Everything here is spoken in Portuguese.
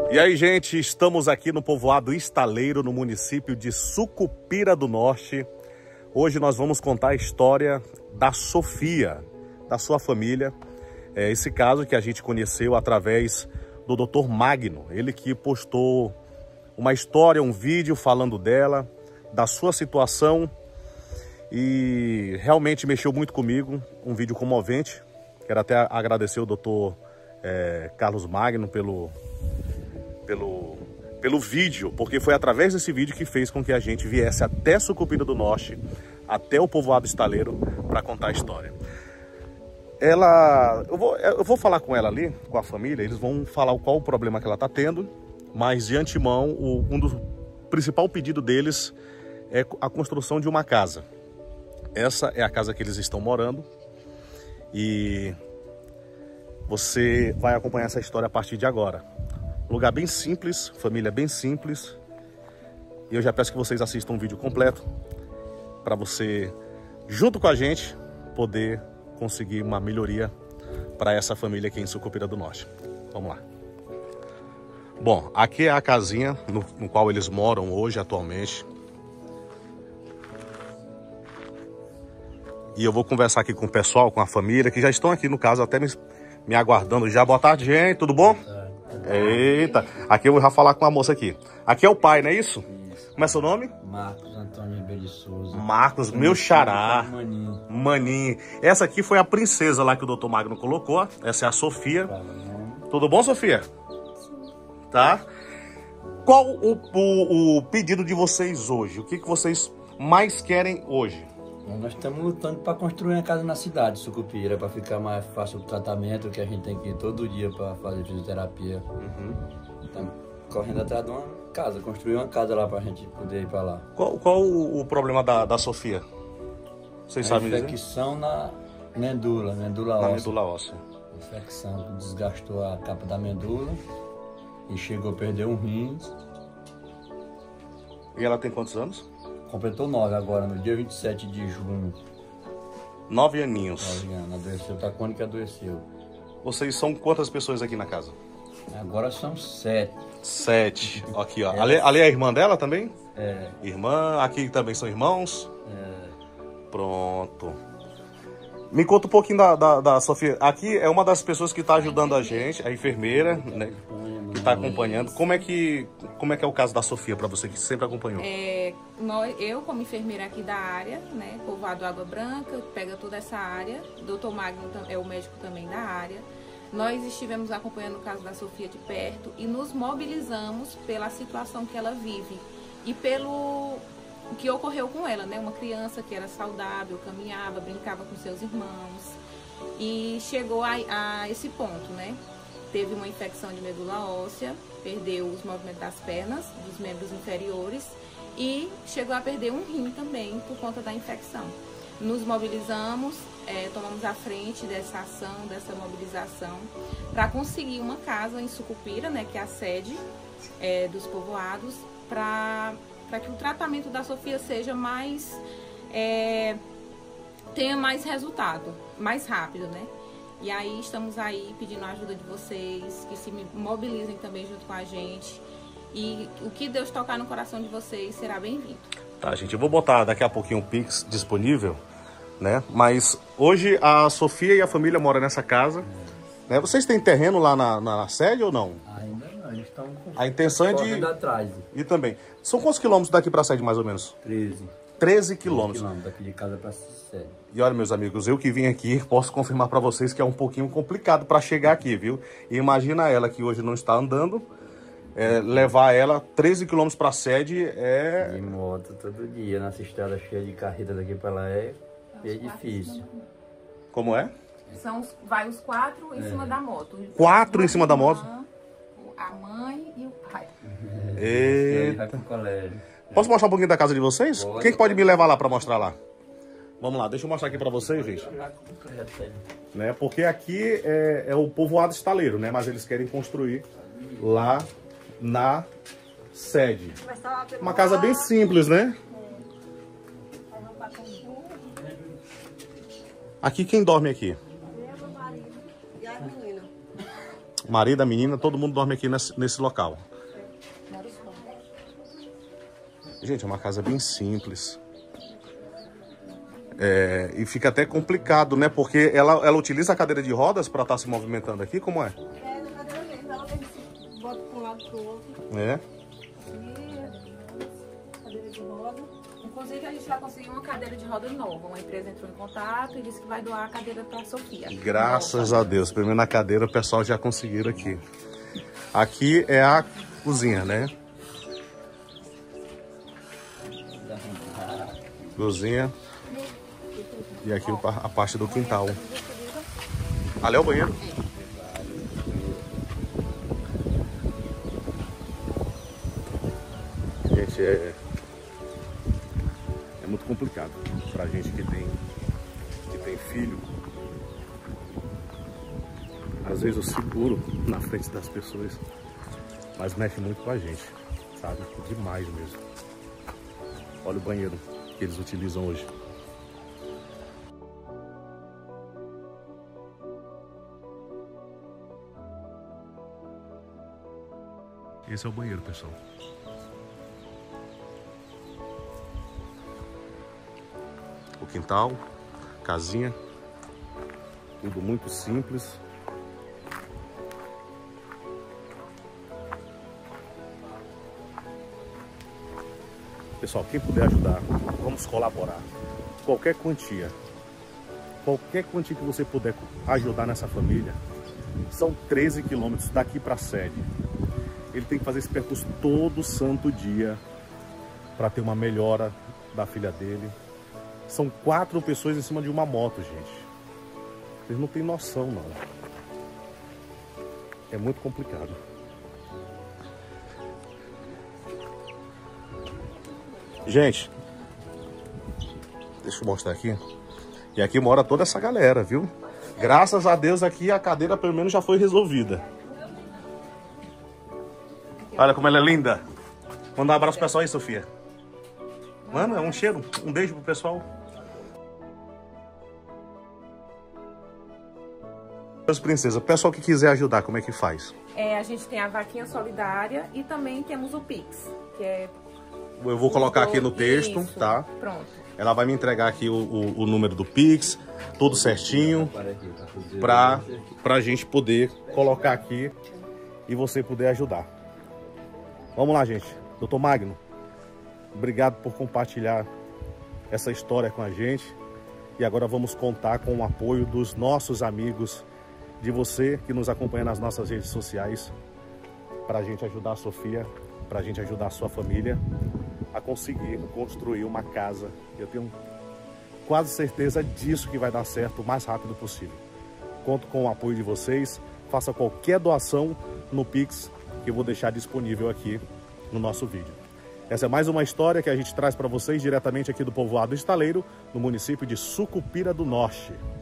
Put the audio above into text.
E aí, gente, estamos aqui no povoado Estaleiro, no município de Sucupira do Norte. Hoje nós vamos contar a história da Sofia, da sua família. Esse caso que a gente conheceu através do Dr. Magno. Ele que postou uma história, um vídeo falando dela, da sua situação. E realmente mexeu muito comigo, um vídeo comovente. Quero até agradecer o Dr. Carlos Magno pelo vídeo, porque foi através desse vídeo que fez com que a gente viesse até Sucupira do Norte, até o povoado Estaleiro, para contar a história. Eu vou falar com ela ali, com a família, eles vão falar qual o problema que ela está tendo, mas de antemão, principal pedido deles é a construção de uma casa. Essa é a casa que eles estão morando e você vai acompanhar essa história a partir de agora. Lugar bem simples, família bem simples. E eu já peço que vocês assistam o vídeo completo para você, junto com a gente, poder conseguir uma melhoria para essa família aqui em Sucupira do Norte. Vamos lá. Bom, aqui é a casinha no qual eles moram hoje, atualmente. E eu vou conversar aqui com o pessoal, com a família, que já estão aqui no caso, até me aguardando já. Boa tarde, gente, tudo bom? Eita, aqui eu vou já falar com a moça aqui. Aqui é o pai, não é isso? Isso. Como é seu nome? Marcos Antônio Ribeiro de Souza. Marcos, meu xará. Maninho. Maninho. Essa aqui foi a princesa lá que o Dr. Magno colocou. Essa é a Sofia. Tudo bom, Sofia? Tá? Qual o pedido de vocês hoje? O que vocês mais querem hoje? Nós estamos lutando para construir uma casa na cidade, Sucupira, para ficar mais fácil o tratamento, que a gente tem que ir todo dia para fazer fisioterapia. Estamos correndo atrás de uma casa, construir uma casa lá para a gente poder ir para lá. Qual o problema da Sofia? Vocês sabem dizer? Infecção na medula óssea. Na medula óssea. Infecção, desgastou a capa da medula e chegou a perder um rim. E ela tem quantos anos? Completou 9 agora, no dia 27 de junho. 9 aninhos. 9 anos, adoeceu, tá quando que adoeceu. Vocês são quantas pessoas aqui na casa? Agora são 7. 7. Aqui, ó. Ali é a irmã dela também? É. Irmã, aqui também são irmãos? É. Pronto. Me conta um pouquinho da Sofia. Aqui é uma das pessoas que está ajudando a gente, a enfermeira, né? Que está acompanhando. Como é que é o caso da Sofia, para você que sempre acompanhou? Eu, como enfermeira aqui da área, né, povoado Água Branca, pega toda essa área. Dr. Magno é o médico também da área. Nós estivemos acompanhando o caso da Sofia de perto e nos mobilizamos pela situação que ela vive e pelo que ocorreu com ela, né? Uma criança que era saudável, caminhava, brincava com seus irmãos e chegou a esse ponto, né? Teve uma infecção de medula óssea, perdeu os movimentos das pernas, dos membros inferiores e chegou a perder um rim também por conta da infecção. Nos mobilizamos, tomamos a frente dessa ação, dessa mobilização, para conseguir uma casa em Sucupira, né, que é a sede dos povoados, para que o tratamento da Sofia seja mais, tenha mais resultado, mais rápido, né? E aí estamos aí pedindo a ajuda de vocês, que se mobilizem também junto com a gente. E o que Deus tocar no coração de vocês será bem-vindo. Tá, gente, eu vou botar daqui a pouquinho o Pix disponível, né? Mas hoje a Sofia e a família moram nessa casa, né? Vocês têm terreno lá na sede ou não? Ainda não, eles estão com A intenção é de... atrás. E também. São quantos quilômetros daqui para a sede, mais ou menos? 13 quilômetros. Daqui de casa para a sede. E olha, meus amigos, eu que vim aqui, posso confirmar para vocês que é um pouquinho complicado para chegar aqui, viu? E imagina ela que hoje não está andando, levar ela 13 quilômetros para a sede De moto todo dia, nessa estrada cheia de carreta daqui para lá é difícil. Como é? Vai os 4 em cima da moto. 4 em cima da moto? A mãe e o pai. Ele vai pro colégio. Posso mostrar um pouquinho da casa de vocês? Quem pode me levar lá para mostrar lá? Vamos lá, deixa eu mostrar aqui para vocês, gente. Né? Porque aqui é o povoado Estaleiro, né? Mas eles querem construir lá na sede. Uma casa bem simples, né? Aqui quem dorme aqui? marido da menina, todo mundo dorme aqui nesse local. Gente, é uma casa bem simples. E fica até complicado, né? Porque ela utiliza a cadeira de rodas para estar se movimentando aqui, como é? Na cadeira mesmo, ela bota para um lado para o outro. Cadeira de roda. Inclusive, a gente vai conseguir uma cadeira de roda nova. Uma empresa entrou em contato e disse que vai doar a cadeira para a Sofia. Graças a Deus. Primeiro na cadeira o pessoal já conseguiram aqui. Aqui é a cozinha, né? Cozinha. E aqui a parte do quintal. Ali é o banheiro. Gente, é muito complicado pra gente que tem filho. Às vezes eu seguro na frente das pessoas, mas mexe muito com a gente, sabe? Demais mesmo. Olha o banheiro que eles utilizam hoje. Esse é o banheiro, pessoal. O quintal, casinha, tudo muito simples. Pessoal, quem puder ajudar, vamos colaborar. Qualquer quantia que você puder ajudar nessa família. São 13 quilômetros daqui para a sede. Ele tem que fazer esse percurso todo santo dia para ter uma melhora da filha dele. São 4 pessoas em cima de uma moto, gente. Vocês não têm noção, não. É muito complicado. Gente, deixa eu mostrar aqui. E aqui mora toda essa galera, viu? Graças a Deus aqui a cadeira pelo menos já foi resolvida. Olha como ela é linda. Manda um abraço pro pessoal aí, Sofia. Manda um cheiro, um beijo pro pessoal. Princesa, o pessoal que quiser ajudar, como é que faz? A gente tem a vaquinha solidária e também temos o Pix, que é... Eu vou colocar aqui no texto, isso, tá? Pronto. Ela vai me entregar aqui o número do Pix, tudo certinho, pra gente poder colocar aqui e você poder ajudar. Vamos lá, gente. Doutor Magno, obrigado por compartilhar essa história com a gente. E agora vamos contar com o apoio dos nossos amigos, de você que nos acompanha nas nossas redes sociais, para a gente ajudar a Sofia, para a gente ajudar a sua família a conseguir construir uma casa. Eu tenho quase certeza disso, que vai dar certo o mais rápido possível. Conto com o apoio de vocês. Faça qualquer doação no Pix, que eu vou deixar disponível aqui no nosso vídeo. Essa é mais uma história que a gente traz para vocês diretamente aqui do povoado Estaleiro, no município de Sucupira do Norte.